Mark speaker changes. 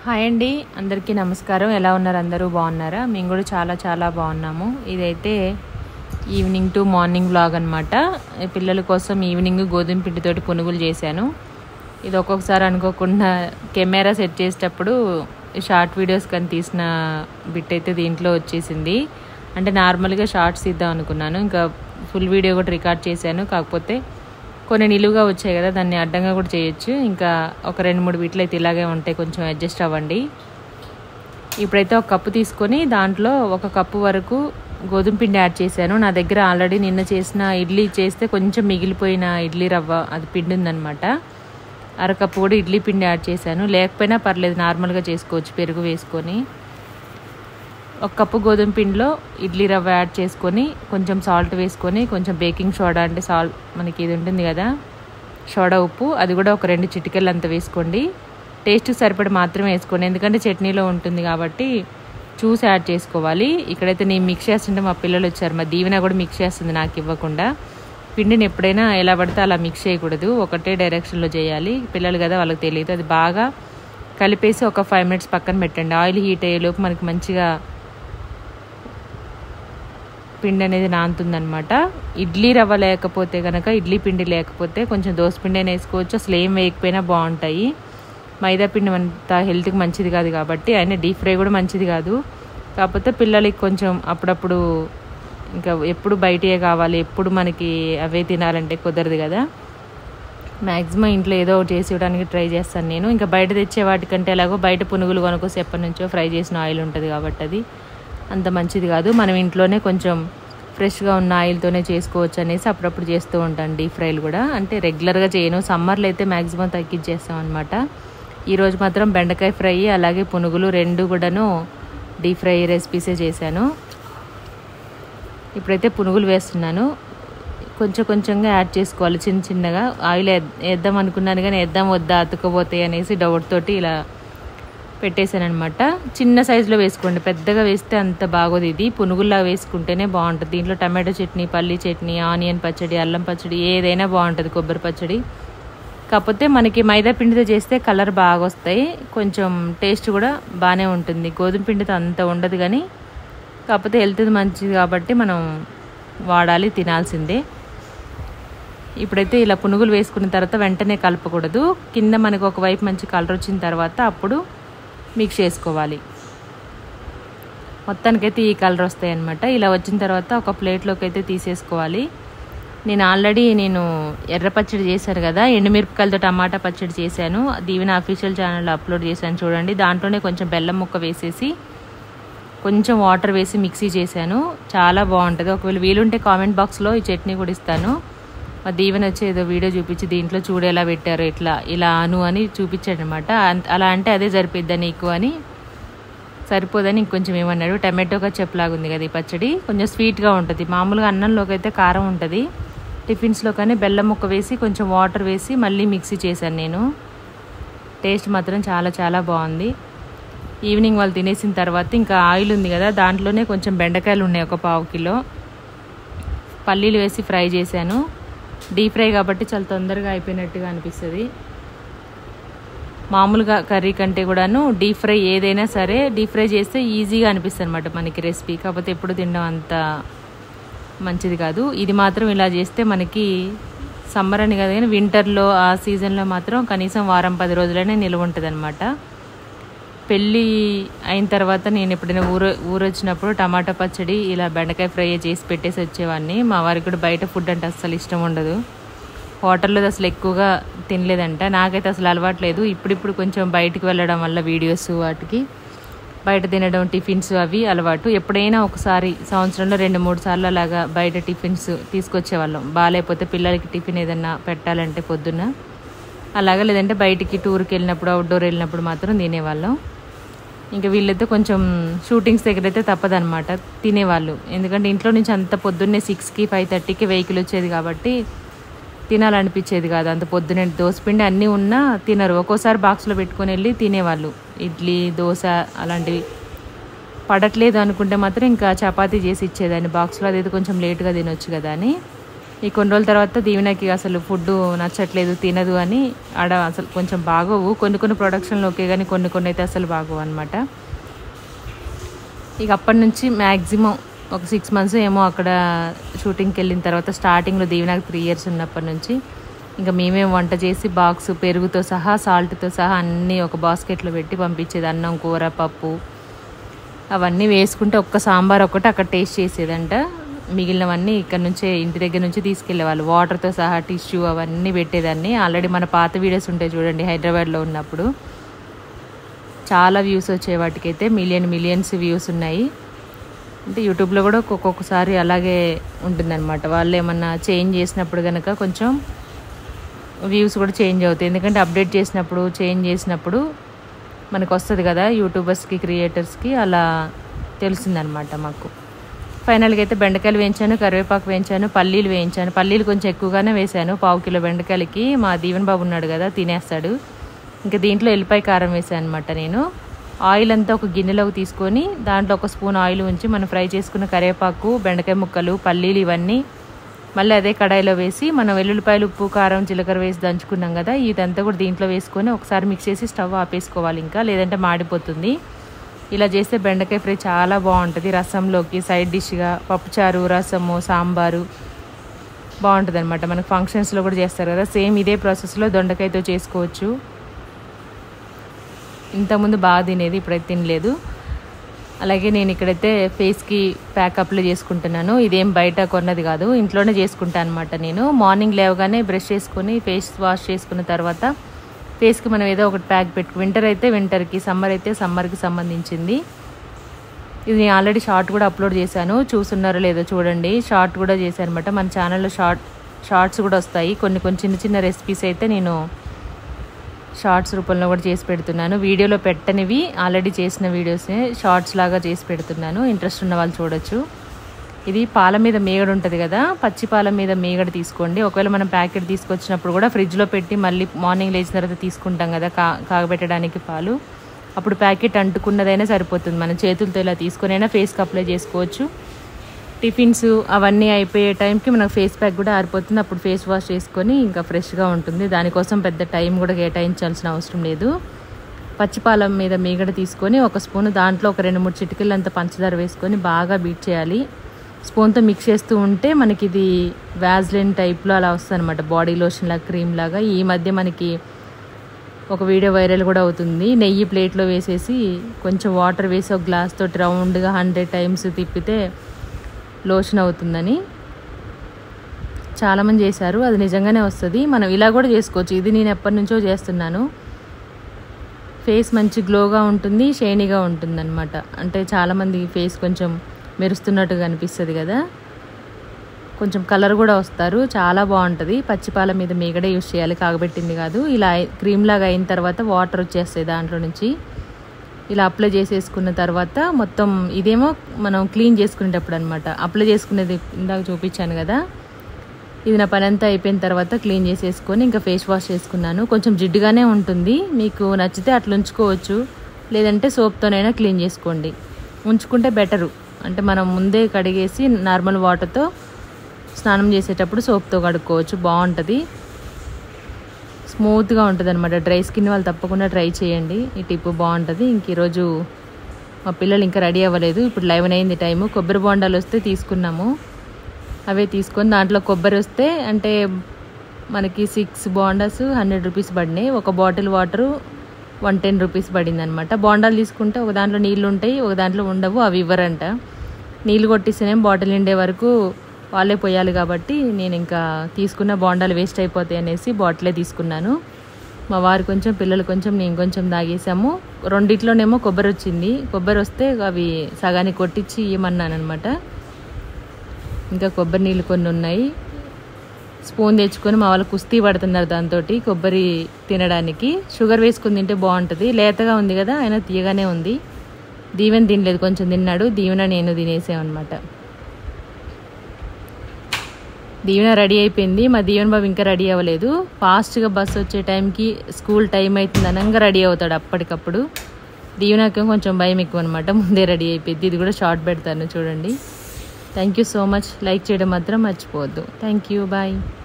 Speaker 1: Hi అండి, అందరికీ నమస్కారం. ఎలా ఉన్నారు? అందరూ బాగున్నారా? మేము కూడా చాలా చాలా బాగున్నాము. ఇదైతే ఈవినింగ్ టు మార్నింగ్ వ్లాగ్ అనమాట. పిల్లల కోసం ఈవినింగ్ గోధుమ పిండితోటి పునుగులు చేశాను. ఇది ఒక్కొక్కసారి అనుకోకుండా కెమెరా సెట్ చేసేటప్పుడు షార్ట్ వీడియోస్ కానీ తీసిన బిట్ అయితే దీంట్లో వచ్చేసింది. అంటే నార్మల్గా షార్ట్స్ ఇద్దాం అనుకున్నాను, ఇంకా ఫుల్ వీడియో కూడా రికార్డ్ చేశాను. కాకపోతే కొన్ని నిలువుగా వచ్చాయి కదా, దాన్ని అడ్డంగా కూడా చేయొచ్చు. ఇంకా ఒక 2-3 వీటిలో అయితే ఇలాగే ఉంటాయి, కొంచెం అడ్జస్ట్ అవ్వండి. ఇప్పుడైతే ఒక కప్పు తీసుకొని దాంట్లో 1 కప్పు వరకు గోధుమ పిండి యాడ్ చేశాను. నా దగ్గర ఆల్రెడీ నిన్న చేసిన ఇడ్లీ చేస్తే కొంచెం మిగిలిపోయిన ఇడ్లీ రవ్వ అది పిండి ఉందనమాట. 1/2 కప్పు కూడా ఇడ్లీ పిండి యాడ్ చేశాను. లేకపోయినా పర్లేదు, నార్మల్గా చేసుకోవచ్చు పెరుగు వేసుకొని. 1 కప్పు గోధుమ పిండిలో ఇడ్లీ రవ్వ యాడ్ చేసుకొని కొంచెం సాల్ట్ వేసుకొని కొంచెం బేకింగ్ సోడా, అంటే సాల్ట్ మనకి ఇది ఉంటుంది కదా సోడా ఉప్పు, అది కూడా ఒక 2 చిటికెళ్ళు అంత వేసుకోండి. టేస్ట్కి సరిపడి మాత్రమే వేసుకోండి, ఎందుకంటే చట్నీలో ఉంటుంది కాబట్టి చూసి యాడ్ చేసుకోవాలి. ఇక్కడైతే నేను మిక్స్ చేస్తుంటే మా పిల్లలు వచ్చారు, మా దీవెన కూడా మిక్స్ చేస్తుంది నాకు ఇవ్వకుండా. పిండిని ఎప్పుడైనా ఎలా పడితే అలా మిక్స్ చేయకూడదు, ఒకటే డైరెక్షన్లో చేయాలి. పిల్లలు కదా, వాళ్ళకి తెలియదు. అది బాగా కలిపేసి ఒక 5 మినిట్స్ పక్కన పెట్టండి. ఆయిల్ హీట్ అయ్యేలోపు మనకి మంచిగా పిండి అనేది నానుతుందనమాట. ఇడ్లీ రవ్వ లేకపోతే కనుక, ఇడ్లీ పిండి లేకపోతే కొంచెం దోశ పిండి అయినా వేసుకోవచ్చు. అసలు ఏం వేయకపోయినా బాగుంటాయి. మైదా పిండి అంత హెల్త్కి మంచిది కాదు కాబట్టి, అయినా డీప్ ఫ్రై కూడా మంచిది కాదు. కాకపోతే పిల్లలకి కొంచెం అప్పుడప్పుడు ఇంకా ఎప్పుడు బయటే కావాలి, ఎప్పుడు మనకి అవే తినాలంటే కుదరదు కదా. మ్యాక్సిమం ఇంట్లో ఏదో ఒకటి చేసి ఇవ్వడానికి ట్రై చేస్తాను నేను. ఇంకా బయట తెచ్చే వాటికంటే ఎలాగో బయట పునుగులు కొనుక్కోసి ఎప్పటి నుంచో ఫ్రై చేసిన ఆయిల్ ఉంటుంది కాబట్టి అది అంత మంచిది కాదు. మనం ఇంట్లోనే కొంచెం ఫ్రెష్గా ఉన్న ఆయిల్తోనే చేసుకోవచ్చు అనేసి అప్పుడప్పుడు చేస్తూ ఉంటాను డీప్ ఫ్రైలు కూడా. అంటే రెగ్యులర్గా చేయను, సమ్మర్లో అయితే మ్యాక్సిమం తగ్గించేస్తాం అనమాట. ఈరోజు మాత్రం బెండకాయ ఫ్రై అలాగే పునుగులు 2 కూడాను డీప్ ఫ్రై రెసిపీసే చేశాను. ఇప్పుడైతే పునుగులు వేస్తున్నాను. కొంచెం కొంచెంగా యాడ్ చేసుకోవాలి, చిన్న చిన్నగా. ఆయిల్ వేద్దాం అనుకున్నాను కానీ వేద్దాం వద్దా అతుక్కుపోతాయి అనేసి డౌట్ తోటి ఇలా పెట్టేశాను అనమాట. చిన్న సైజులో వేసుకోండి, పెద్దగా వేస్తే అంత బాగోదు. ఇది పునుగుల్లా వేసుకుంటేనే బాగుంటుంది. దీంట్లో టమాటో చట్నీ, పల్లీ చట్నీ, ఆనియన్ పచ్చడి, అల్లం పచ్చడి ఏదైనా బాగుంటుంది, కొబ్బరి పచ్చడి. కాకపోతే మనకి మైదా పిండితో చేస్తే కలర్ బాగా వస్తాయి, కొంచెం టేస్ట్ కూడా బాగానే ఉంటుంది. గోధుమ పిండితో అంత ఉండదు కానీ కాకపోతే హెల్త్ మంచిది కాబట్టి మనం వాడాలి, తినాల్సిందే. ఇప్పుడైతే ఇలా పునుగులు వేసుకున్న తర్వాత వెంటనే కలపకూడదు. కింద మనకు ఒకవైపు మంచి కలర్ వచ్చిన తర్వాత అప్పుడు మిక్స్ చేసుకోవాలి. మొత్తానికైతే ఈ కలర్ వస్తాయి అన్నమాట. ఇలా వచ్చిన తర్వాత ఒక ప్లేట్లోకి అయితే తీసేసుకోవాలి. నేను ఆల్రెడీ ఎర్ర పచ్చడి చేశాను కదా, ఎండుమిరపకాయలతో టమాటా పచ్చడి చేశాను. దీవెన అఫీషియల్ ఛానల్లో అప్లోడ్ చేశాను చూడండి. దాంట్లోనే కొంచెం బెల్లం ముక్క వేసేసి కొంచెం వాటర్ వేసి మిక్సీ చేశాను. చాలా బాగుంటుంది. ఒకవేళ వీలుంటే కామెంట్ బాక్స్లో ఈ చట్నీ కూడా ఇస్తాను. మా దీవెన వచ్చి ఏదో వీడియో చూపించి దీంట్లో చూడు ఎలా పెట్టారు, ఇలా అను అని చూపించాడు అనమాట. అలా అంటే అదే సరిపోద్దా నీకు అని, సరిపోదని ఇంకొంచెం ఏమన్నాడు. టమాటో కచ్చప్లాగా ఉంది కదా ఈ పచ్చడి, కొంచెం స్వీట్గా ఉంటుంది. మామూలుగా అన్నంలోకి అయితే కారం ఉంటుంది, టిఫిన్స్లో కానీ బెల్లం ముక్క వేసి కొంచెం వాటర్ వేసి మళ్ళీ మిక్సీ చేశాను నేను. టేస్ట్ మాత్రం చాలా చాలా బాగుంది. ఈవినింగ్ వాళ్ళు తినేసిన తర్వాత ఇంకా ఆయిల్ ఉంది కదా, దాంట్లోనే కొంచెం బెండకాయలు ఉన్నాయి, ఒక 1/2 కిలో. పల్లీలు వేసి ఫ్రై చేశాను. డీప్ ఫ్రై కాబట్టి చాలా తొందరగా అయిపోయినట్టుగా అనిపిస్తుంది. మామూలుగా కర్రీ కంటే కూడాను డీప్ ఫ్రై ఏదైనా సరే డీప్ ఫ్రై చేస్తే ఈజీగా అనిపిస్తుంది అనమాట మనకి రెసిపీ. కాకపోతే ఎప్పుడు తినడం అంత మంచిది కాదు. ఇది మాత్రం ఇలా చేస్తే మనకి సమ్మర్ అని కాదు కానీ వింటర్లో ఆ సీజన్లో మాత్రం కనీసం 1-10 రోజులైనా నిల్వ ఉంటుంది అనమాట. పెళ్ళి అయిన తర్వాత నేను ఎప్పుడైనా ఊరొచ్చినప్పుడు టమాటా పచ్చడి ఇలా బెండకాయ ఫ్రై చేసి పెట్టేసి వచ్చేవాడిని. మా వారికి కూడా బయట ఫుడ్ అంటే అస్సలు ఇష్టం ఉండదు, హోటల్లో అసలు ఎక్కువగా తినలేదంట. నాకైతే అసలు అలవాట్లేదు. ఇప్పుడిప్పుడు కొంచెం బయటికి వెళ్ళడం వల్ల వీడియోస్ వాటికి బయట తినడం, టిఫిన్స్ అవి అలవాటు. ఎప్పుడైనా ఒకసారి సంవత్సరంలో 2-3 సార్లు అలాగా బయట టిఫిన్స్ తీసుకొచ్చేవాళ్ళం. బాగాలేకపోతే పిల్లలకి టిఫిన్ ఏదన్నా పెట్టాలంటే పొద్దున్న అలాగా, లేదంటే బయటికి టూర్కి వెళ్ళినప్పుడు అవుట్డోర్ వెళ్ళినప్పుడు మాత్రం తినేవాళ్ళం. ఇంకా వీళ్ళైతే కొంచెం షూటింగ్స్ దగ్గర అయితే తప్పదనమాట తినేవాళ్ళు, ఎందుకంటే ఇంట్లో నుంచి అంత పొద్దున్నే 6కి 5:30కి వెహికల్ వచ్చేది కాబట్టి తినాలనిపించేది కాదు. అంత పొద్దున్నే దోసపిండి అన్నీ ఉన్నా తినరు. ఒక్కోసారి బాక్స్లో పెట్టుకొని వెళ్ళి తినేవాళ్ళు. ఇడ్లీ, దోశ అలాంటివి పడట్లేదు అనుకుంటే మాత్రం ఇంకా చపాతీ చేసి ఇచ్చేదాన్ని బాక్స్లో. అదైతే కొంచెం లేట్గా తినొచ్చు కదా అని. ఈ కొన్ని రోజుల తర్వాత దీవెనకి అసలు ఫుడ్ నచ్చట్లేదు, తినదు అని ఆడ అసలు కొంచెం బాగోవు. కొన్ని ప్రొడక్షన్లు ఓకే కానీ కొన్ని అయితే అసలు బాగోవు అనమాట. ఇక అప్పటి నుంచి మ్యాక్సిమం ఒక 6 months ఏమో అక్కడ షూటింగ్కి వెళ్ళిన తర్వాత స్టార్టింగ్లో దీవెనకి 3 years ఉన్నప్పటి నుంచి ఇంకా మేమే వంట చేసి బాక్స్ పెరుగుతో సహా సాల్ట్తో సహా అన్నీ ఒక బాస్కెట్లో పెట్టి పంపించేది. అన్నం, కూర, పప్పు అవన్నీ వేసుకుంటే ఒక్క సాంబార్ ఒకటి అక్కడ టేస్ట్ చేసేదంట. మిగిలినవన్నీ ఇక్కడ నుంచే ఇంటి దగ్గర నుంచి తీసుకెళ్ళేవాళ్ళు. వాటర్తో సహా టిష్యూ అవన్నీ పెట్టేదాన్ని. ఆల్రెడీ మన పాత వీడియోస్ ఉంటాయి చూడండి, హైదరాబాద్లో ఉన్నప్పుడు చాలా వ్యూస్ వచ్చాయి. వాటికైతే మిలియన్స్ వ్యూస్ ఉన్నాయి. అంటే యూట్యూబ్లో కూడా ఒక్కొక్కసారి అలాగే ఉంటుందన్నమాట. వాళ్ళు ఏమన్నా చేంజ్ చేసినప్పుడు కనుక కొంచెం వ్యూస్ కూడా చేంజ్ అవుతాయి. ఎందుకంటే అప్డేట్ చేసినప్పుడు చేంజ్ చేసినప్పుడు మనకు వస్తుంది కదా యూట్యూబర్స్కి, క్రియేటర్స్కి, అలా తెలిసిందనమాట మాకు. ఫైనల్గా అయితే బెండకాయలు వేయించాను, కరివేపాకు వేయించాను, పల్లీలు వేయించాను. పల్లీలు కొంచెం ఎక్కువగానే వేసాను. 1/2 kilo బెండకాయలకి. మా దీవెన్ బాబు ఉన్నాడు కదా, తినేస్తాడు. ఇంకా దీంట్లో ఎల్లిపాయ కారం వేసాను అనమాట నేను. ఆయిల్ అంతా ఒక గిన్నెలోకి తీసుకొని దాంట్లో 1 spoon ఆయిల్ ఉంచి మనం ఫ్రై చేసుకున్న కరివేపాకు, బెండకాయ ముక్కలు, పల్లీలు ఇవన్నీ మళ్ళీ అదే కడాయిలో వేసి మనం వెల్లుల్లిపాయలు, ఉప్పు, కారం, జీలకర్ర వేసి దంచుకున్నాం కదా, ఇదంతా కూడా దీంట్లో వేసుకొని ఒకసారి మిక్స్ చేసి స్టవ్ ఆపేసుకోవాలి. ఇంకా లేదంటే మాడిపోతుంది. ఇలా చేస్తే బెండకాయ ఫ్రై చాలా బాగుంటుంది. రసంలోకి సైడ్ డిష్గా పప్పుచారు, రసము, సాంబారు బాగుంటుంది అనమాట. మనకు ఫంక్షన్స్లో కూడా చేస్తారు కదా, సేమ్ ఇదే ప్రాసెస్లో దొండకాయతో చేసుకోవచ్చు. ఇంతకుముందు బాగా తినేది, ఇప్పుడైతే తినలేదు. అలాగే నేను ఇక్కడైతే ఫేస్కి ప్యాక్ అప్లై చేసుకుంటున్నాను. ఇదేం బయట కొన్నది కాదు, ఇంట్లోనే చేసుకుంటాను అనమాట. నేను మార్నింగ్ లేవగానే బ్రష్ చేసుకొని ఫేస్ వాష్ చేసుకున్న తర్వాత ఫేస్కి మనం ఏదో ఒకటి ప్యాక్ పెట్టుకు, వింటర్ అయితే వింటర్కి, సమ్మర్ అయితే సమ్మర్కి సంబంధించింది. ఇది నేను ఆల్రెడీ షార్ట్ కూడా అప్లోడ్ చేశాను, చూస్తున్నారో లేదో చూడండి. షార్ట్ కూడా చేశాను అనమాట. మన ఛానల్లో షార్ట్స్ కూడా వస్తాయి. కొన్ని చిన్న రెసిపీస్ అయితే నేను షార్ట్స్ రూపంలో కూడా చేసి పెడుతున్నాను. వీడియోలో పెట్టనివి ఆల్రెడీ చేసిన వీడియోసే షార్ట్స్ లాగా చేసి పెడుతున్నాను. ఇంట్రెస్ట్ ఉన్న వాళ్ళు చూడొచ్చు. ఇది పాల మీద మీగడ ఉంటుంది కదా, పచ్చి పాల మీద మీగడ తీసుకోండి. ఒకవేళ మనం ప్యాకెట్ తీసుకొచ్చినప్పుడు కూడా ఫ్రిడ్జ్లో పెట్టి మళ్ళీ మార్నింగ్ లేచిన తర్వాత తీసుకుంటాం కదా కాగబెట్టడానికి పాలు, అప్పుడు ప్యాకెట్ అంటుకున్నదైనా సరిపోతుంది. మనం చేతులతో ఇలా తీసుకొని అయినా ఫేస్కి అప్లై చేసుకోవచ్చు. టిఫిన్స్ అవన్నీ అయిపోయే టైంకి మనకు ఫేస్ ప్యాక్ కూడా ఆరిపోతుంది. అప్పుడు ఫేస్ వాష్ చేసుకొని ఇంకా ఫ్రెష్గా ఉంటుంది. దానికోసం పెద్ద టైం కూడా కేటాయించాల్సిన అవసరం లేదు. పచ్చిపాల మీద మీగడ తీసుకొని 1 spoon దాంట్లో ఒక 2-3 చిటికెళ్ళు అంత పంచదార వేసుకొని బాగా బీట్ చేయాలి. స్పూన్తో మిక్స్ చేస్తూ ఉంటే మనకి ఇది వ్యాజ్లిన్ టైప్లో అలా వస్తుంది అనమాట, బాడీ లోషన్ లాగా, క్రీమ్ లాగా. ఈ మధ్య మనకి ఒక వీడియో వైరల్ కూడా అవుతుంది. నెయ్యి ప్లేట్లో వేసేసి కొంచెం వాటర్ వేసి ఒక గ్లాస్ తోటి రౌండ్గా 100 times తిప్పితే లోషన్ అవుతుందని చాలామంది చేశారు. అది నిజంగానే వస్తుంది. మనం ఇలా కూడా చేసుకోవచ్చు. ఇది నేను ఎప్పటి నుంచో చేస్తున్నాను. ఫేస్ మంచి గ్లోగా ఉంటుంది, షైనీగా ఉంటుంది అనమాట. అంటే చాలామంది ఫేస్ కొంచెం మెరుస్తున్నట్టుగా అనిపిస్తుంది కదా, కొంచెం కలర్ కూడా వస్తారు. చాలా బాగుంటుంది. పచ్చిపాల మీద మీగడే యూస్ చేయాలి, కాగబెట్టింది కాదు. ఇలా క్రీమ్ లాగా అయిన తర్వాత వాటర్ వచ్చేస్తాయి దాంట్లో నుంచి. ఇలా అప్లై చేసేసుకున్న తర్వాత మొత్తం ఇదేమో మనం క్లీన్ చేసుకునేటప్పుడు అనమాట. అప్లై చేసుకునేది ఇందాక చూపించాను కదా, ఇది నా పని అంతా అయిపోయిన తర్వాత క్లీన్ చేసేసుకొని ఇంకా ఫేస్ వాష్ చేసుకున్నాను. కొంచెం జిడ్డుగానే ఉంటుంది, మీకు నచ్చితే అట్లా ఉంచుకోవచ్చు, లేదంటే సోప్తోనైనా క్లీన్ చేసుకోండి. ఉంచుకుంటే బెటరు. అంటే మనం ముందే కడిగేసి నార్మల్ వాటర్తో స్నానం చేసేటప్పుడు సోప్తో కడుక్కోవచ్చు, బాగుంటుంది, స్మూత్గా ఉంటుంది అనమాట. డ్రై స్కిన్ వాళ్ళు తప్పకుండా ట్రై చేయండి, ఈ టిప్ బాగుంటుంది. ఇంక ఈరోజు మా పిల్లలు ఇంకా రెడీ అవ్వలేదు. ఇప్పుడు 11 అయింది టైము. కొబ్బరి బొండాలు వస్తే తీసుకున్నాము, అవే తీసుకొని దాంట్లో కొబ్బరి వస్తే అంటే మనకి 6 బోండాస్ 100 rupees పడినాయి. ఒక బాటిల్ వాటరు 110 rupees పడింది అనమాట. బోండాలు తీసుకుంటే ఒక దాంట్లో నీళ్ళు ఉంటాయి, ఒక దాంట్లో ఉండవు, అవి ఇవ్వరంట. నీళ్ళు కొట్టిస్తేనే బాటిల్ నిండే వరకు వాళ్ళే పోయాలి కాబట్టి నేను ఇంకా తీసుకున్న బోండాలు వేస్ట్ అయిపోతాయి అనేసి బాటిలే తీసుకున్నాను. మా వారు కొంచెం, పిల్లలు కొంచెం, నేను కొంచెం తాగేసాము. రెండిట్లోనేమో కొబ్బరి వచ్చింది. కొబ్బరి వస్తే అవి సగానికి కొట్టించి ఇవ్వమన్నాను అనమాట. ఇంకా కొబ్బరి నీళ్ళు కొన్ని ఉన్నాయి. స్పూన్ తెచ్చుకొని మా వాళ్ళు కుస్తీ పడుతున్నారు దాంతో కొబ్బరి తినడానికి. షుగర్ వేసుకుని తింటే బాగుంటుంది. లేతగా ఉంది కదా, అయినా తీయగానే ఉంది. దీవెన తినలేదు, కొంచెం తిన్నాడు. దీవెన నేను తినేసామన్నమాట. దీవెన రెడీ అయిపోయింది. మా దీవెన బాబు ఇంకా రెడీ అవ్వలేదు. ఫాస్ట్గా బస్సు వచ్చే టైంకి స్కూల్ టైం అవుతుంది అనంగా రెడీ అవుతాడు అప్పటికప్పుడు. దీవెనకి కొంచెం భయం ఎక్కువ అనమాట, ముందే రెడీ అయిపోయింది. ఇది కూడా షార్ట్ పెడతాను చూడండి. Thank you so much. Like చేయడం మాత్రం మర్చిపోవద్దు. Thank you. బాయ్.